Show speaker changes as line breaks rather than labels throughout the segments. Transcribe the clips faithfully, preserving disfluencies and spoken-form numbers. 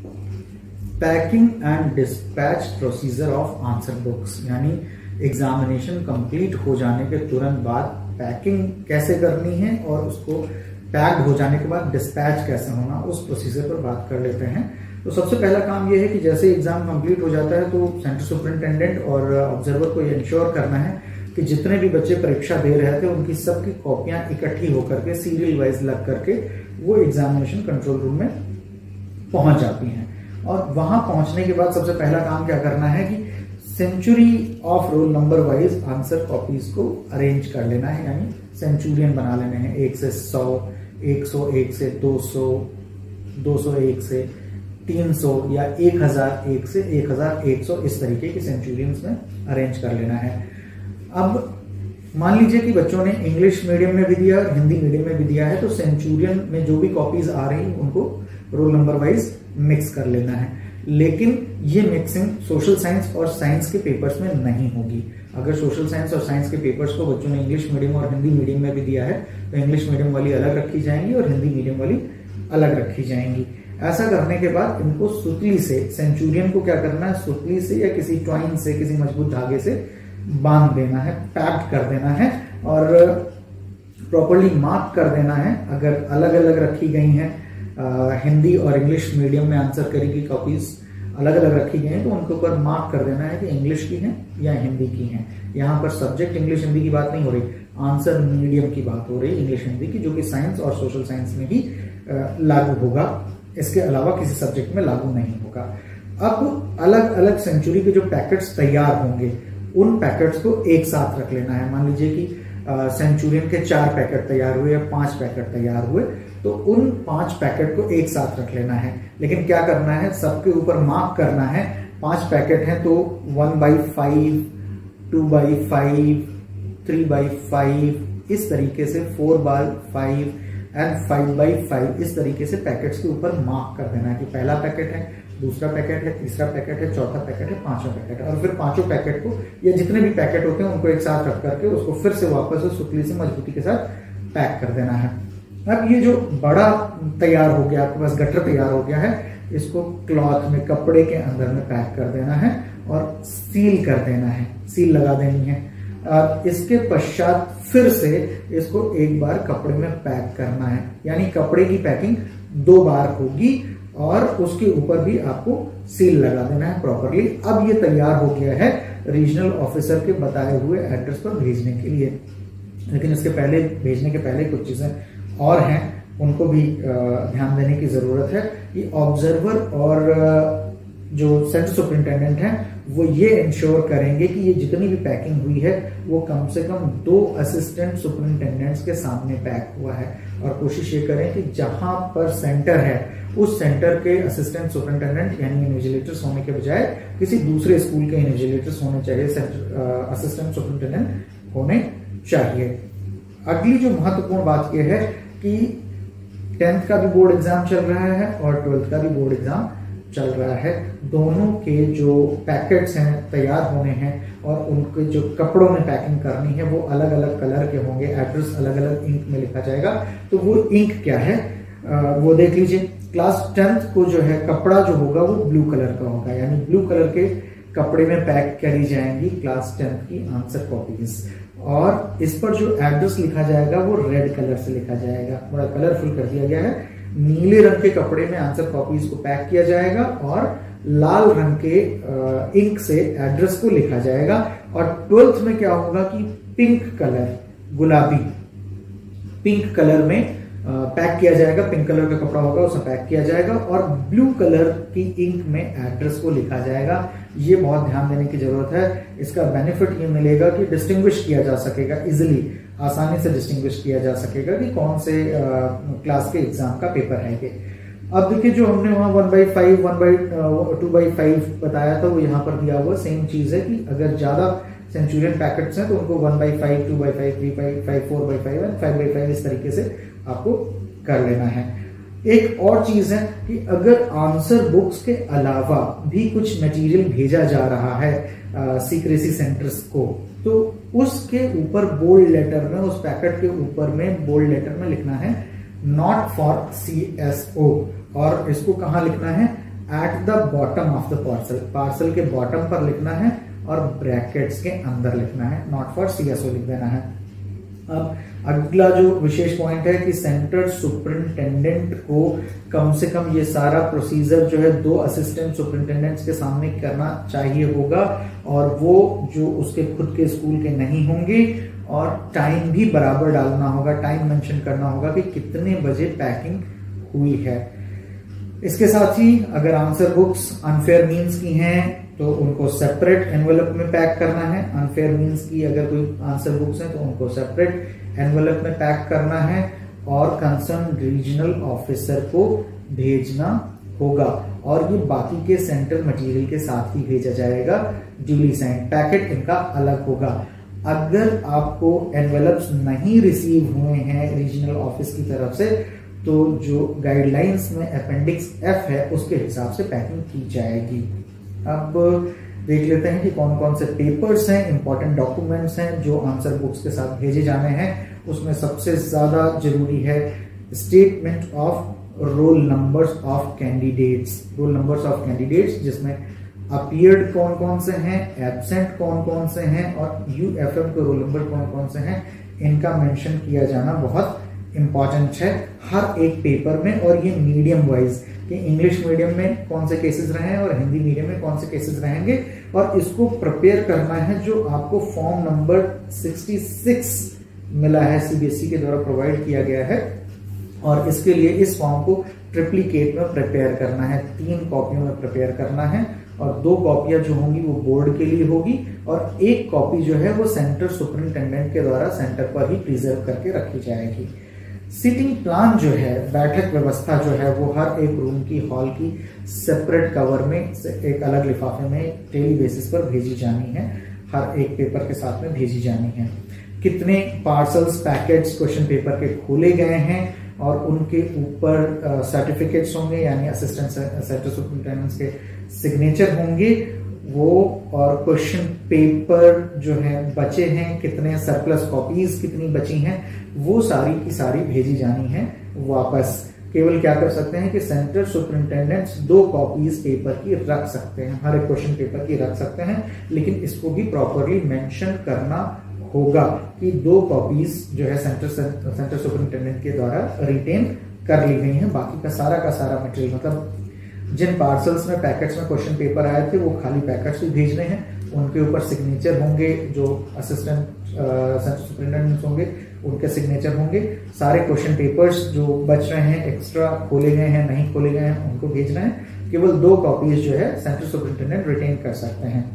Packing and dispatch procedure of answer books, यानी examination complete हो जाने के तुरंत बाद पैकिंग कैसे करनी है और उसको पैक्ड हो जाने के बाद डिस्पैच कैसे होना, उस प्रोसीजर पर बात कर लेते हैं। तो सबसे पहला काम यह है कि जैसे एग्जाम कंप्लीट हो जाता है तो सेंटर सुपरिटेंडेंट और ऑब्जर्वर को ये इंश्योर करना है कि जितने भी बच्चे परीक्षा दे रहे थे उनकी सबकी कॉपियां इकट्ठी होकर के सीरियल वाइज लग करके वो एग्जामिनेशन कंट्रोल रूम में पहुंच जाती हैं। और वहां पहुंचने के बाद सबसे पहला काम क्या करना है कि century of roll number wise answer copies को अरेंज कर लेना है, यानी सेंचुरियन बना लेने हैं, एक से सौ, एक सौ एक से दो सौ, दो सौ एक से तीन सौ या एक हज़ार एक से एक हज़ार एक सौ, इस तरीके के सेंचुरियंस में अरेंज कर लेना है। अब मान लीजिए कि बच्चों ने इंग्लिश मीडियम में भी दिया और हिंदी मीडियम में भी दिया है, तो सेंचुरियन में जो भी कॉपीज आ रही उनको रोल नंबर वाइज मिक्स कर लेना है। लेकिन ये मिक्सिंग सोशल साइंस और साइंस के पेपर्स में नहीं होगी। अगर सोशल साइंस और साइंस के पेपर्स को बच्चों ने इंग्लिश मीडियम और हिंदी मीडियम में भी दिया है तो इंग्लिश मीडियम वाली अलग रखी जाएंगी और हिंदी मीडियम वाली अलग रखी जाएंगी। ऐसा करने के बाद इनको सुतली से, सेंचुरियन को क्या करना है, सुतली से या किसी ट्वाइन से, किसी मजबूत धागे से बांध देना है, पैक्ड कर देना है और प्रॉपर्ली मार्क कर देना है। अगर अलग अलग रखी गई हैं, हिंदी और इंग्लिश मीडियम में आंसर करी की कॉपीज अलग अलग रखी गई हैं तो उनके ऊपर मार्क कर देना है कि इंग्लिश की है या हिंदी की है। यहाँ पर सब्जेक्ट इंग्लिश हिंदी की बात नहीं हो रही, आंसर मीडियम की बात हो रही है, इंग्लिश हिंदी की, जो कि साइंस और सोशल साइंस में ही लागू होगा, इसके अलावा किसी सब्जेक्ट में लागू नहीं होगा। अब अलग अलग सेंचुरी के जो पैकेट्स तैयार होंगे उन पैकेट्स को एक साथ रख लेना है। मान लीजिए कि सेंचुरियन के चार पैकेट तैयार हुए या पांच पैकेट तैयार हुए तो उन पांच पैकेट को एक साथ रख लेना है। लेकिन क्या करना है, सबके ऊपर मार्क करना है। पांच पैकेट हैं तो one by five, two by five, three by five, इस तरीके से four by five and five by five, इस तरीके से पैकेट्स के ऊपर मार्क कर देना है कि पहला पैकेट है, दूसरा पैकेट है, तीसरा पैकेट है, चौथा पैकेट है, पांचवा पैकेट है। और फिर पांचों पैकेट को या जितने भी पैकेट होते हैं उनको एक साथ रख करके उसको फिर से वापस से सुतली से मजबूती के साथ पैक कर देना है। अब ये जो बड़ा तैयार हो गया, आपके पास गटर तैयार हो गया है, इसको क्लॉथ में, कपड़े के अंदर में पैक कर देना है और सील कर देना है, सील लगा देनी है। इसके पश्चात फिर से इसको एक बार कपड़े में पैक करना है, यानी कपड़े की पैकिंग दो बार होगी और उसके ऊपर भी आपको सील लगा देना है प्रॉपरली। अब ये तैयार हो गया है रीजनल ऑफिसर के बताए हुए एड्रेस पर भेजने के लिए। लेकिन इसके पहले, भेजने के पहले कुछ चीजें और हैं, उनको भी ध्यान देने की जरूरत है कि ऑब्जर्वर और जो सेंटर सुपरिटेंडेंट हैं वो ये इंश्योर करेंगे कि ये जितनी भी पैकिंग हुई है वो कम से कम दो असिस्टेंट सुपरिटेंडेंट्स के सामने पैक हुआ है। और कोशिश ये करें कि जहां पर सेंटर है उस सेंटर के असिस्टेंट सुपरिटेंडेंट यानी इन्विजिलेटर्स होने के बजाय किसी दूसरे स्कूल के इन्विजिलेटर्स होने चाहिए, सेंटर असिस्टेंट सुपरिटेंडेंट होने चाहिए। अगली जो महत्वपूर्ण बात यह है कि टेंथ का भी बोर्ड एग्जाम चल रहा है और ट्वेल्थ का भी बोर्ड एग्जाम चल रहा है। दोनों के जो पैकेट्स हैं तैयार होने हैं और उनके जो कपड़ों में पैकिंग करनी है वो अलग अलग कलर के होंगे, एड्रेस अलग अलग इंक में लिखा जाएगा। तो वो इंक क्या है आ, वो देख लीजिए। क्लास टेंथ को जो है कपड़ा जो होगा वो ब्लू कलर का होगा, यानी ब्लू कलर के कपड़े में पैक करी जाएंगी क्लास टेंथ की आंसर कॉपीज। और इस पर जो एड्रेस लिखा जाएगा वो रेड कलर से लिखा जाएगा, थोड़ा कलरफुल कर दिया गया है। नीले रंग के कपड़े में आंसर कॉपीज को पैक किया जाएगा और लाल रंग के इंक से एड्रेस को लिखा जाएगा। और ट्वेल्थ में क्या होगा कि पिंक कलर, गुलाबी पिंक कलर में पैक किया जाएगा, पिंक कलर का कपड़ा होगा उसमें पैक किया जाएगा और ब्लू कलर की इंक में एड्रेस को लिखा जाएगा। ये बहुत ध्यान देने की जरूरत है। इसका बेनिफिट ये मिलेगा कि डिस्टिंग्विश किया जा सकेगा, इजिली, आसानी से डिस्टिंग्विश किया जा सकेगा कि कौन से आ, क्लास के एग्जाम का पेपर है ये। अब देखिए जो हमने वहां one by five one by two by five बताया था वो यहाँ पर दिया हुआ सेम चीज है कि अगर ज्यादा सेंचुरियन पैकेट्स हैं तो उनको one by five, two by five, three by five, four by five and five by five इस तरीके से आपको कर लेना है। एक और चीज है कि अगर आंसर बुक्स के अलावा भी कुछ मटेरियल भेजा जा रहा है सीक्रेसी सेंटर्स को, तो उसके ऊपर बोल्ड लेटर में, उस पैकेट के ऊपर में बोल्ड लेटर में लिखना है not for C S O. और इसको कहां लिखना है, at the bottom of the parcel, parcel के बॉटम पर लिखना है और ब्रैकेट्स के अंदर लिखना है, नॉट फॉर सीएसओ लिख देना है। अब अगला जो विशेष पॉइंट है कि सेंटर सुपरिंटेंडेंट को कम से कम ये सारा प्रोसीजर जो है दो असिस्टेंट सुपरिंटेंडेंट्स के सामने करना चाहिए होगा, और वो जो उसके खुद के स्कूल के नहीं होंगे, और टाइम भी बराबर डालना होगा, टाइम मेंशन करना होगा कि कितने बजे पैकिंग हुई है। इसके साथ ही अगर आंसर बुक्स अनफेयर मीन्स की हैं तो उनको सेपरेट एनवेलप में पैक करना है। अनफेयर मीन्स की अगर कोई आंसर बुक्स हैं तो उनको सेपरेट एनवेलप में पैक करना है और कंसर्न रीजनल ऑफिसर को भेजना होगा, और ये बाकी के सेंटर मटेरियल के साथ ही भेजा जाएगा, ड्यूली साइंड। पैकेट इनका अलग होगा। अगर आपको एनवेलप्स नहीं रिसीव हुए हैं रीजनल ऑफिस की तरफ से तो जो गाइडलाइंस में अपेंडिक्स एफ है उसके हिसाब से पैकिंग की जाएगी। अब देख लेते हैं कि कौन कौन से पेपर्स हैं, इंपॉर्टेंट डॉक्यूमेंट्स हैं जो आंसर बुक्स के साथ भेजे जाने हैं। उसमें सबसे ज्यादा जरूरी है statement of roll numbers of candidates, roll numbers of candidates जिसमें अपीयर्ड कौन कौन से हैं, एब्सेंट कौन कौन से हैं और यूएफएम के रोल नंबर कौन कौन से हैं, इनका मेंशन किया जाना बहुत इंपॉर्टेंट है हर एक पेपर में। और ये मीडियम वाइज कि इंग्लिश मीडियम में कौन से केसेस रहे हैं और हिंदी मीडियम में कौन से केसेस रहेंगे, और इसको प्रिपेयर करना है जो आपको फॉर्म नंबर छियासठ मिला है, सीबीएसई के द्वारा प्रोवाइड किया गया है। और इसके लिए इस फॉर्म को ट्रिप्लीकेट में प्रिपेयर करना है, तीन कॉपियों में प्रिपेयर करना है, और दो कॉपियां जो होंगी वो बोर्ड के लिए होगी और एक कॉपी जो है वो सेंटर सुपरिंटेंडेंट के द्वारा सेंटर पर ही प्रिजर्व करके रखी जाएगी। सीटिंग प्लान जो है, बैठक व्यवस्था जो है वो हर एक रूम की, हॉल की सेपरेट कवर में एक अलग लिफाफे में डेली बेसिस पर भेजी जानी है, हर एक पेपर के साथ में भेजी जानी है। कितने पार्सल्स, पैकेट्स क्वेश्चन पेपर के खोले गए हैं और उनके ऊपर सर्टिफिकेट्स होंगे, यानी असिस्टेंट सेंटर सुपरिंटेंडेंट्स के सिग्नेचर होंगे वो, और क्वेश्चन पेपर जो है बचे हैं कितने, सरप्लस कॉपीज कितनी बची हैं, वो सारी की सारी भेजी जानी है वापस। केवल क्या कर सकते हैं कि सेंटर सुपरिंटेंडेंट्स दो कॉपीज पेपर की रख सकते हैं, हर एक क्वेश्चन पेपर की रख सकते हैं, लेकिन इसको भी प्रॉपरली मेंशन करना होगा कि दो कॉपीज जो है सेंटर सेंटर सुपरिंटेंडेंट के द्वारा रिटेन कर ली गई हैं। बाकी का सारा का सारा मटेरियल, मतलब जिन पार्सल्स में पैकेट्स में क्वेश्चन पेपर आए थे वो खाली पैकेट्स ही भेजने हैं, उनके ऊपर सिग्नेचर होंगे, जो असिस्टेंट सेंटर सुपरिंटेंडेंट होंगे उनके सिग्नेचर होंगे। सारे क्वेश्चन पेपर्स जो बच रहे हैं, एक्स्ट्रा खोले गए हैं, नहीं खोले गए हैं, उनको भेजना है। केवल दो कॉपीज जो है सेंटर सुपरिंटेंडेंट रिटेन कर सकते हैं।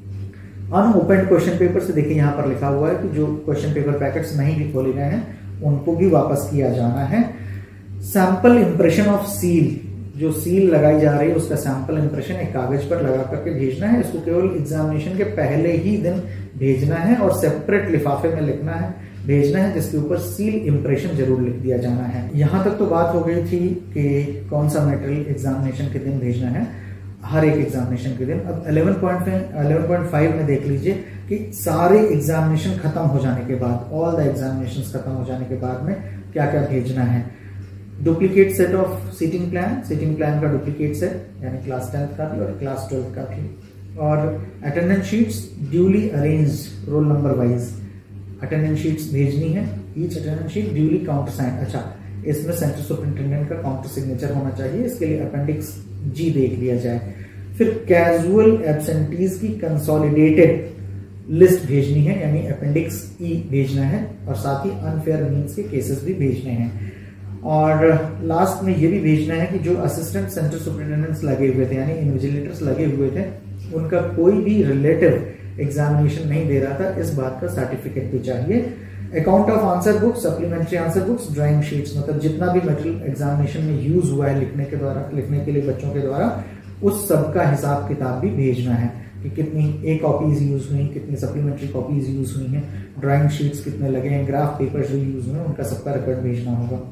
अनओपन क्वेश्चन पेपर से देखिए यहाँ पर लिखा हुआ है कि जो क्वेश्चन पेपर पैकेट्स नहीं भी खोले गए हैं उनको भी वापस किया जाना है। सैंपल इंप्रेशन ऑफ सील, जो सील लगाई जा रही है उसका सैंपल इंप्रेशन एक कागज पर लगा करके भेजना है। इसको केवल एग्जामिनेशन के पहले ही दिन भेजना है और सेपरेट लिफाफे में लिखना है, भेजना है, जिसके ऊपर सील इंप्रेशन जरूर लिख दिया जाना है। यहां तक तो बात हो गई थी कि कौन सा मटेरियल एग्जामिनेशन के दिन भेजना है, हर एक एग्जामिनेशन के दिन। अब इलेवन पॉइंट फाइव में देख लीजिए कि सारे एग्जामिनेशन खत्म हो जाने के बाद, ऑल द एग्जामिनेशन खत्म हो जाने के बाद में क्या क्या भेजना है। Duplicate set of seating plan, seating plan का डुप्लीकेट सेट यानी क्लास टेंथ का भी और क्लास ट्वेल्थ का भी, और attendance sheets duly arranged roll number wise attendance sheets भेजनी है। Each attendance sheet duly counter sign, अच्छा इसमें सेंटर सुपरिंटेंडेंट का काउंटर सिग्नेचर होना चाहिए, इसके लिए अपेंडिक्स जी देख लिया जाए। फिर कैजुअल एब्सेंटीज की कंसोलिडेटेड लिस्ट भेजनी है, यानी अपेंडिक्स ई भेजना है, और साथ ही अनफेयर मीन्स के केसेस भी भेजने हैं। और लास्ट में ये भी भेजना है कि जो असिस्टेंट सेंटर सुपरिंटेंडेंट्स लगे हुए थे, यानी इन्विजिलेटर्स लगे हुए थे, उनका कोई भी रिलेटिव एग्जामिनेशन नहीं दे रहा था, इस बात का सर्टिफिकेट भी चाहिए। Account of answer books, supplementary answer books, drawing sheets, मतलब जितना भी मटेरियल एग्जामिनेशन में यूज हुआ है लिखने के द्वारा, लिखने के लिए बच्चों के द्वारा, उस सब का हिसाब किताब भी भेजना है कि कितनी ए कॉपीज यूज हुई, कितनी सप्लीमेंट्री कॉपीज यूज हुई हैं, ड्राइंग शीट्स कितने लगे हैं, ग्राफ पेपर्स जो यूज हुए उनका सबका रिकॉर्ड भेजना होगा।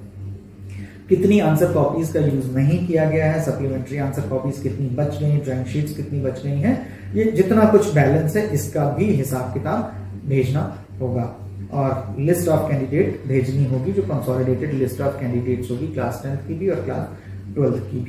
कितनी आंसर कॉपीज का यूज नहीं किया गया है, सप्लीमेंट्री आंसर कॉपीज कितनी बच गई, ड्राइंग शीट्स कितनी बच गई हैं, ये जितना कुछ बैलेंस है इसका भी हिसाब किताब भेजना होगा। और लिस्ट ऑफ कैंडिडेट भेजनी होगी, जो कंसोलिडेटेड लिस्ट ऑफ कैंडिडेट्स होगी, क्लास टेंथ की भी और क्लास ट्वेल्थ की भी।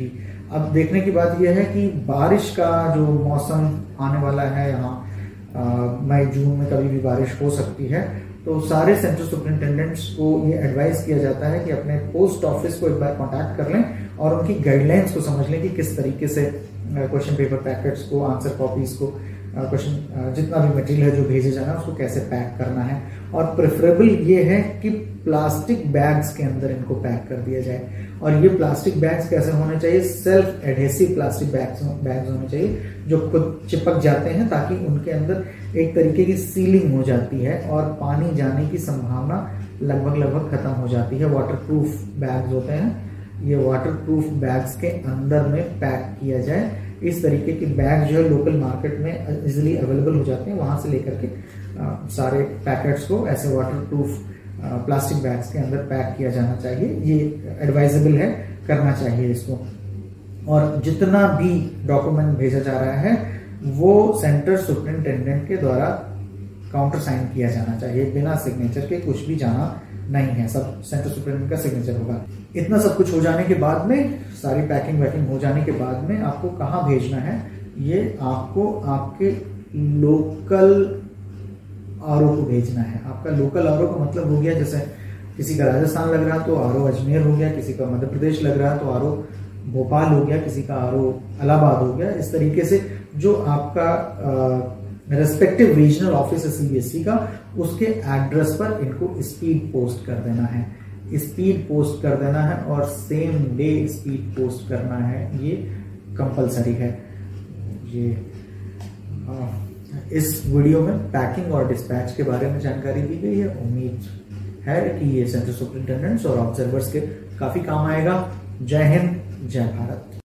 अब देखने की बात यह है कि बारिश का जो मौसम आने वाला है यहाँ, मई जून में कभी भी बारिश हो सकती है, तो सारे सेंटर सुपरिटेंडेंट्स को ये एडवाइस किया जाता है कि अपने पोस्ट ऑफिस को एक बार कांटेक्ट कर लें और उनकी गाइडलाइंस को समझ लें कि किस तरीके से क्वेश्चन पेपर पैकेट्स को, आंसर कॉपीज को, क्वेश्चन जितना भी मटेरियल है जो भेजे जाना है उसको कैसे पैक करना है। और प्रेफरेबल ये है कि प्लास्टिक बैग्स के अंदर इनको पैक कर दिया जाए। और ये प्लास्टिक बैग्स कैसे होने चाहिए? Self adhesive plastic bags bags होने चाहिए जो खुद चिपक जाते हैं, ताकि उनके अंदर एक तरीके की सीलिंग हो जाती है और पानी जाने की संभावना लगभग लगभग खत्म हो जाती है। वाटरप्रूफ बैग्स होते हैं, ये वाटरप्रूफ बैग्स के अंदर में पैक किया जाए। इस तरीके के बैग जो है लोकल मार्केट में इजीली अवेलेबल हो जाते हैं, वहां से लेकर के आ, सारे पैकेट्स को ऐसे वाटरप्रूफ प्लास्टिक बैग्स के अंदर पैक किया जाना चाहिए। ये एडवाइजेबल है, करना चाहिए इसको। और जितना भी डॉक्यूमेंट भेजा जा रहा है वो सेंटर सुपरिटेंडेंट के द्वारा काउंटर साइन किया जाना चाहिए, बिना सिग्नेचर के कुछ भी जाना नहीं है, सब सेंटर सुपरिटेंडेंट का सिग्नेचर होगा। इतना सब कुछ हो जाने के बाद में, सारी पैकिंग वैकिंग हो जाने के बाद में आपको कहाँ भेजना है, ये आपको आपके लोकल आर ओ को भेजना है। आपका लोकल आर ओ का मतलब हो गया, जैसे किसी का राजस्थान लग रहा तो आर ओ अजमेर हो गया, किसी का मध्य प्रदेश लग रहा तो आर ओ भोपाल हो गया, किसी का आर ओ इलाहाबाद हो गया। इस तरीके से जो आपका रेस्पेक्टिव रीजनल ऑफिस है सीबीएसई का, उसके एड्रेस पर इनको स्पीड पोस्ट कर देना है, स्पीड पोस्ट कर देना है और सेम डे स्पीड पोस्ट करना है, ये कंपलसरी है। ये आ, इस वीडियो में पैकिंग और डिस्पैच के बारे में जानकारी दी गई है। उम्मीद है कि ये सेंटर सुपरिटेंडेंट्स और ऑब्जर्वर्स के काफी काम आएगा। जय हिंद, जय भारत।